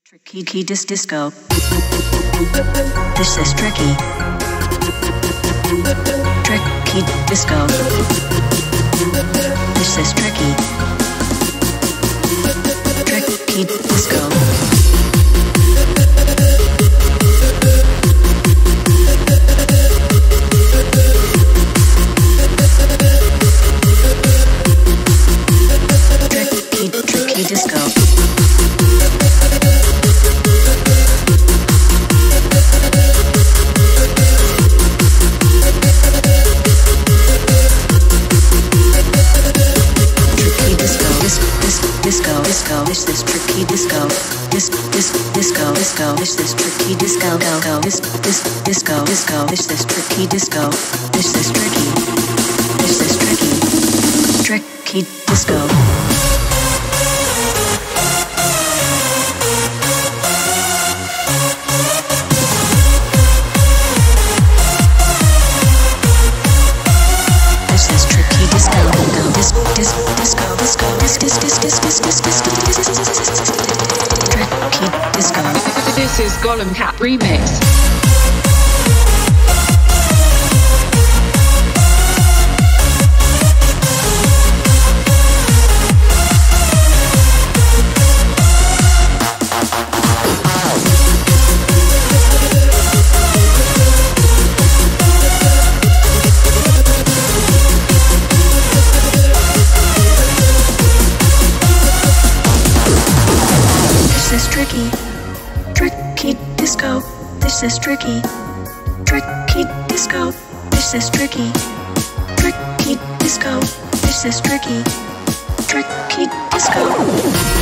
Tricky disco. This is tricky. Tricky disco. This is tricky. Tricky disco. Tricky disco. Disco, is this tricky disco? Disco, is this tricky disco? Go, disco, is this tricky disco? Is this tricky? Is this tricky? Tricky disco. This is Gollum Cat Remix. Tricky disco, this is tricky. Tricky disco, this is tricky. Tricky disco, this is tricky. Tricky disco.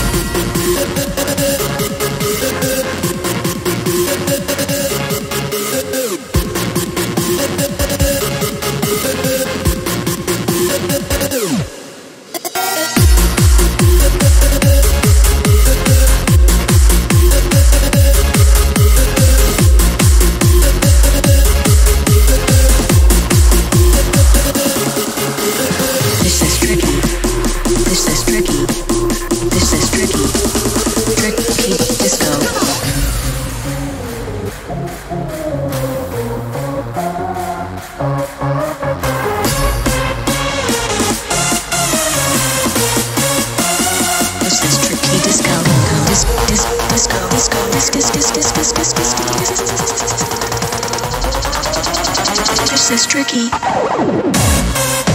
This is tricky.